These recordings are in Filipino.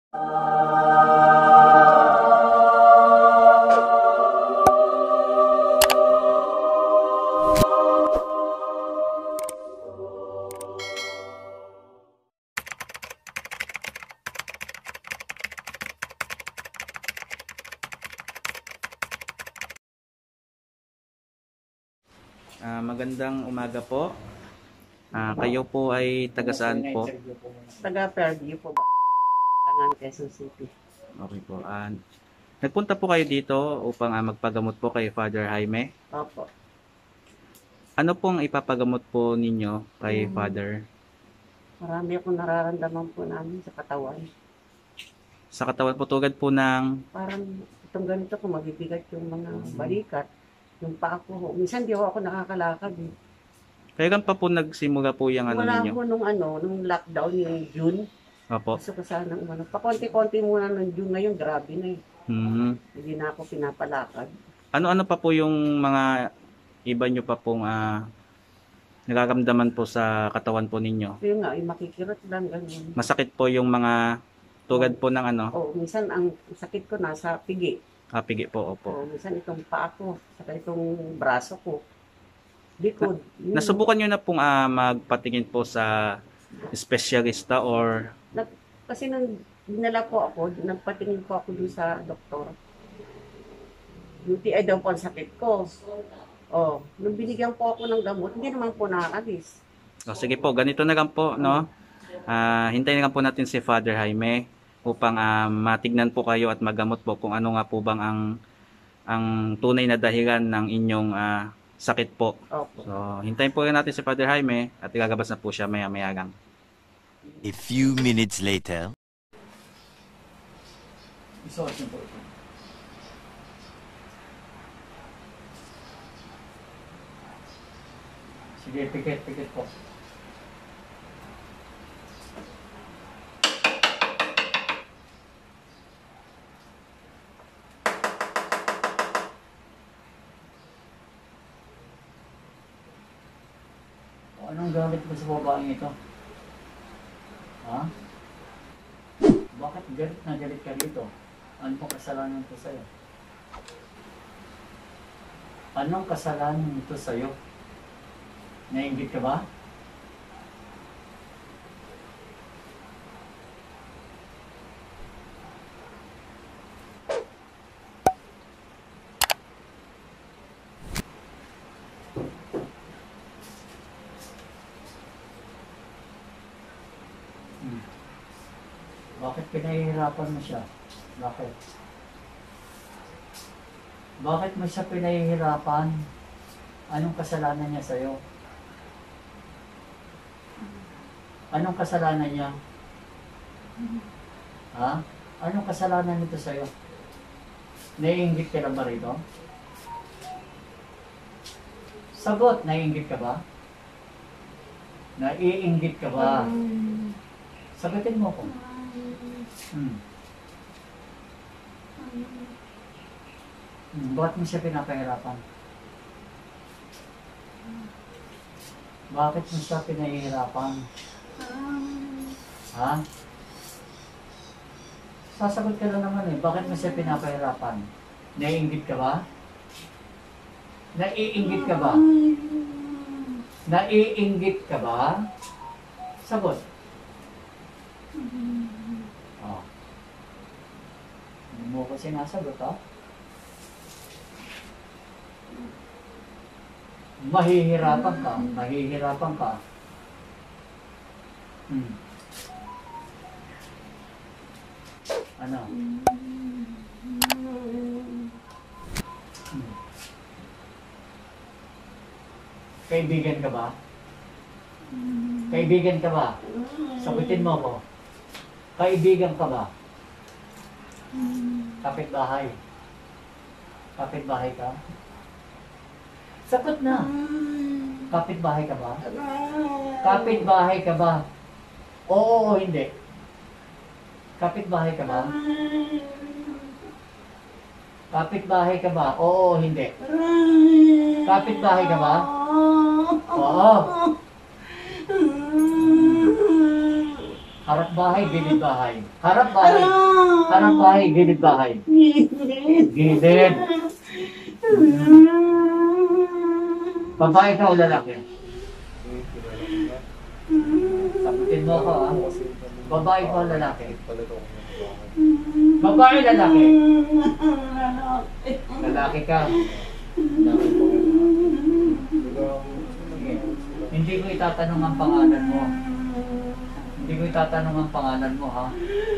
Magandang umaga po. Kayo po ay taga saan po? Taga Fairview po ba? Tangan, Quezon City. Okay po. Nagpunta po kayo dito upang magpagamot po kay Father Jaime. Opo. Ano pong ipapagamot po ninyo kay Father? Marami akong nararamdaman po namin sa katawan. Sa katawan po tugad po ng... Parang itong ganito ko, mabibigat yung mga balikat. Yung paa ko. Minsan di ako nakakalakad. Kaya pa po nagsimula po yung ano Wala ninyo? po nung lockdown yung June. Opo. Gusto ko sana pakonti-konti muna nung June, ngayon grabe na eh. Hindi na ako pinapalakad. Ano-ano pa po yung mga iba nyo pa pong nararamdaman po sa katawan po ninyo? Yung nga, makikirot lang, ganun. Masakit po yung mga tugad po ng ano? Oo, minsan ang sakit ko nasa pigi. Pigi po, opo. Oo, minsan itong paa ko, saka itong braso ko. Likod. Nasubukan nyo na pong magpatingin po sa espesyalista or... Kasi nung dinala po ako, nagpatingin po ako dun sa doktor. UTI daw po ang sakit ko. Oh, nung binigyan po ako ng gamot, hindi naman po nakaalis. Sige po, ganito na lang po, no? Hintayin na lang po natin si Father Jaime upang matignan po kayo at magamot po kung ano nga po bang ang tunay na dahilan ng inyong sakit po. Opo. So, hintayin po natin si Father Jaime at igagabas na po siya maya-maya lang. A few minutes later. Isuot niyo po ito. Sige, pikit po. Anong gamit mo sa babaeng ito? Ha? Bakit galit ka dito? Ano pong kasalanan ito sa'yo? Anong kasalanan ito sa'yo? Nainggit ka ba? Bakit pinahihirapan mo siya? Bakit? Bakit mo siya pinahihirapan? Anong kasalanan niya sa'yo? Anong kasalanan niya? Ha? Anong kasalanan nito sa'yo? Naiinggit ka na ba rito? Sagot, naiinggit ka ba? Naiinggit ka ba? Sagutin mo ko. Bakit mo siya pinapahirapan? Bakit mo siya pinahihirapan? Ha? Sasagot ka lang naman eh. Bakit mo siya pinapahirapan? Naiinggit ka ba? Naiinggit ka ba? Naiinggit ka ba? Sagot. Oh. Hindi mo ko sinasagot, ha? Mahihirapan ka. Mahihirapan ka. Ano? Kaibigan ka ba? Kaibigan ka ba? Sagutin mo ko. Kaibigan ka ba? Kapitbahay. Kapitbahay ka? Sagot na. Kapitbahay ka ba? Kapitbahay ka ba? Oo o hindi? Kapitbahay ka ba? Kapitbahay ka ba? Oo o hindi? Kapitbahay ka ba? Oo. Harap bahay, gilid bahay. Harap bahay. Harap bahay, gilid bahay. Gilid. Babae ka o lalaki? Sagutin mo ako, ha? Babae ka o lalaki? Babae, lalaki? Lalaki ka. Sige. Hindi ko itatanong ang pangalan mo. Hindi ko itatanong ang pangalan mo, ha?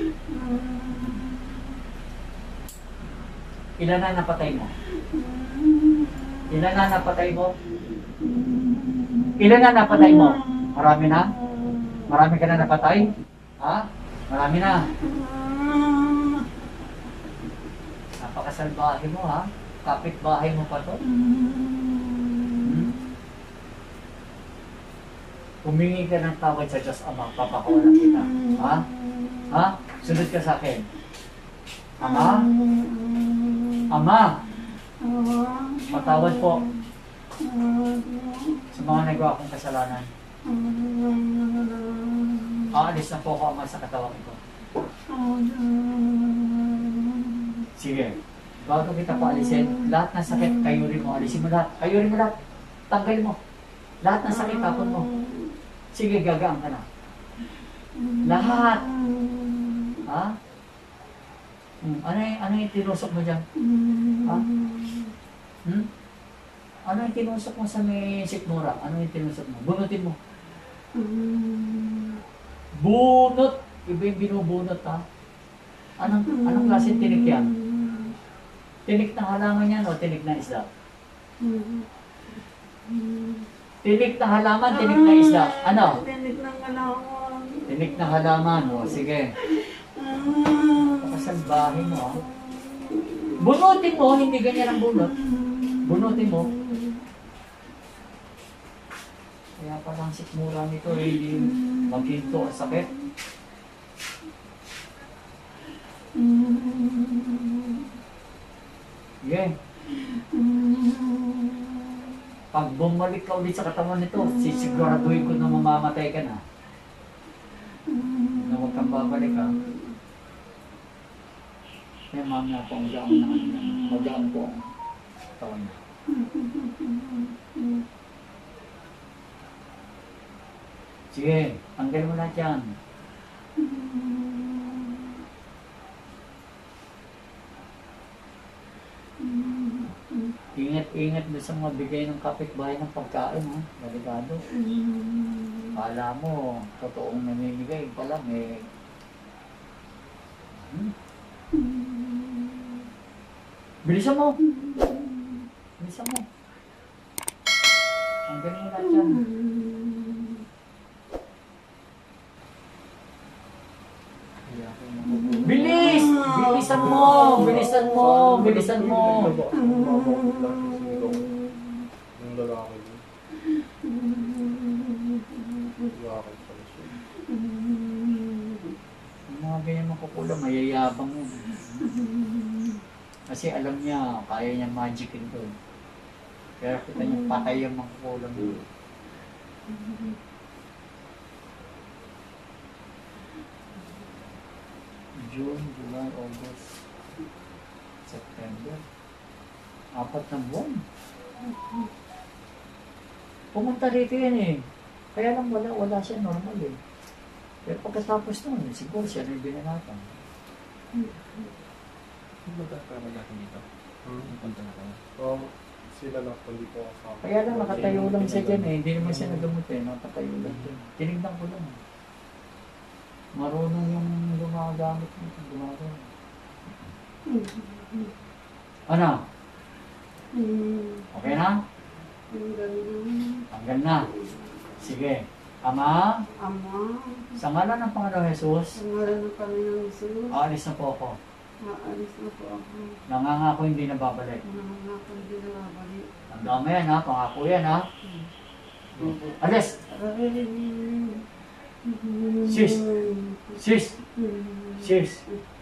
Ilan na napatay mo? Ilan na napatay mo? Ilan na napatay mo? Marami na? Marami ka na napatay? Ha? Marami na. Napakasalbahe mo, ha? Kapitbahay mo pa to? Humingi ka ng tawad sa Diyos Ama, papakawalan kita. Ha? Ha? Sunod ka sa akin. Ama? Ama? Patawad po sa mga nagawa kong kasalanan. Aalis na po ako, Ama, sa katawang ito. Sige. Bago kita paalisin, lahat ng sakit, kayurin mo. Alisin mo lahat. Kayurin mo lahat. Tanggalin mo. Lahat ng sakit, tapon mo. Sige, gagaan ka na. Lahat. Ha? Ano yung tinusok mo dyan? Ha? Ano yung tinusok mo sa may sikmura? Ano yung tinusok mo? Bunutin mo. Bunot! Iba yung binubunot, ha? Anong klaseng tinik yan? Tinik ng halaman yan o tinik ng isda? Tinik ng halaman, tinik ng isda. Ano? Tinik ng halaman. Tinik ng halaman. O, sige. Pakasalbahin mo, ha? Bunutin mo, hindi ganyan ang bunot. Bunutin mo. Kaya palang sikmura nito, hindi maghinto ang sakit. Sige. Pag bumalik ka ulit sa katawan nito, sisiguraduhin ko na mamamatay ka na. Na huwag kang babalik, ha. Kaya mamaya po ang gaang na mag-gaang po ang katawan niya. Sige, tanggal mo na dyan. Ingat-ingat doon sa mga bigay ng kapitbahay ng pagkain, ha? Delikado. Kala mo, totoong namimigay pa lang, eh. Bilisan mo! Bilisan mo! Tanggal mo na dyan. Bilis! Bilisan mo! Bilisan mo! Bilisan mo! Yung lalaki din. Lalaki pala siya. Yung mga ganyan makukulang, mayayabang mo. Kasi alam niya, kaya niya magicin to. Pero kita niya patay yung makukulang mo. June, July, August, September. 4 na buwan. Pumunta rito yan, eh. Kaya lang wala siya normal, eh. Pero pagkatapos nun, siguro siya na yung binanatan. Hindi ba tayo natin dito? Punta na tayo. Sila lang kundi po kasama. Kaya lang nakatayo lang siya dyan, eh. Hindi naman siya nagamot, eh. Nakatayo lang dyan. Tinignan ko lang. Marunong yung gumagamit nito. Gumagamit. Ano? Okay na? Tanggal na. Sige. Ama, Ama, sa ngalan ng Panginoong Jesus, sa ngalan ng Panginoong Jesus, aalis na po ako. maalis na po ako. Nangangako hindi na babalik. Nangangako hindi na babalik. Tandaan mo yan, ha? Pangako yan, ha? Alis! Sis! Sis! Sis!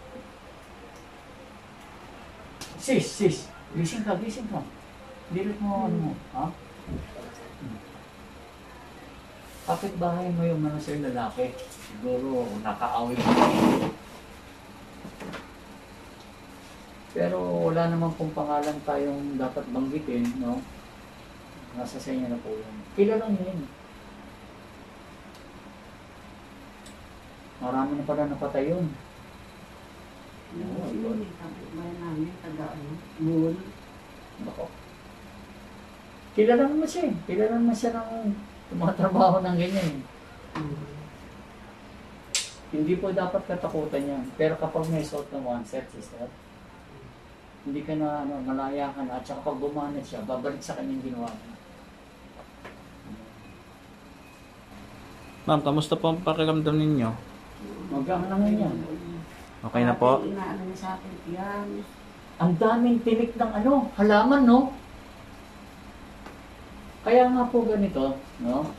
Sis! Sis! Gising ka, gising ka. Dilit mo ano mo, ha? Kapitbahay mo yung mga sir lalaki. Siguro nakaaway mo. Pero wala naman pong pangalan tayong dapat banggitin, no? Nasa sa inyo na po yun. Kilala niyo yun. Marami na pala napatay yun. Yun, kapitbahay namin, taga ano, Bull. Bako. Kilala naman siya eh. Kilala naman siya ng tumatrabaho ng ganyan eh. Hindi po dapat katakutan yan. Pero kapag may suot ng one set, sister, hindi ka na malaya ka na. At saka pag bumanat siya, babalik sa kanyang ginawa niya. Ma'am, kamusta po ang pakiramdam ninyo? Magkano na ngayon yan? Okay na po? Inaano niya sa akin, yan. Ang daming tinik ng halaman, no? Kaya nga po ganito, no?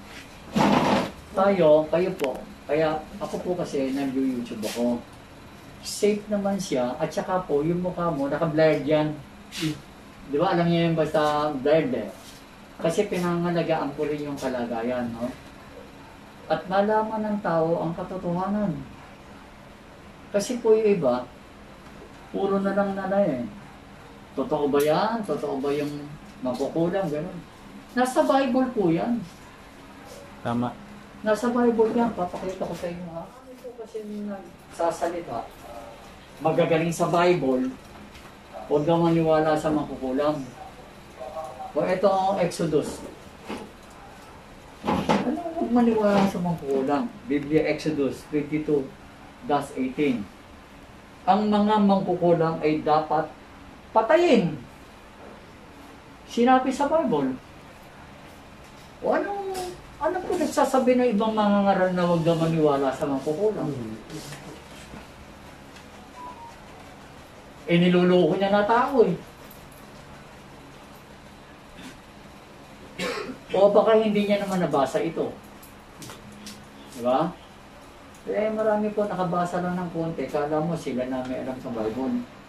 Kayo po, kaya ako po kasi nag-YouTube ako. Safe naman siya, at saka po, yung mukha mo, naka-blurred yan. Di ba, alam niyo yung basta blurred eh. Kasi pinangalagaan ko rin yung kalagayan, no? At malaman ng tao ang katotohanan. Kasi po yung iba, puro na lang nanay eh. Totoo ba yan? Totoo ba yung makukulang? Ganun. Nasa Bible po yan. Tama. Nasa Bible yan. Papakita ko sa inyo ha. Ano po kasi nagsasalita? Magagaling sa Bible. Huwag kang maniwala sa makukulang. O ito ang Exodus. Ano huwag maniwala sa makukulang? Biblia Exodus 22:18. Ang mga mangkukulang ay dapat patayin. Sinabi sa Bible. O ano po nagsasabi ng ibang mga ngaral na huwag na maniwala sa mangkukulang? Eh niluloko niya na tao eh. O baka hindi niya naman nabasa ito. Diba? Eh marami po nakabasa lang ng konti. Kala mo sila na may alam sa Bible.